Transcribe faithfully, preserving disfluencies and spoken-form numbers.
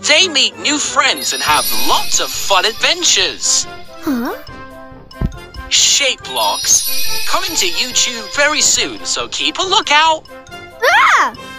They meet new friends and have lots of fun adventures. Huh? Shapeblocks. Coming to YouTube very soon, so keep a lookout. Ah!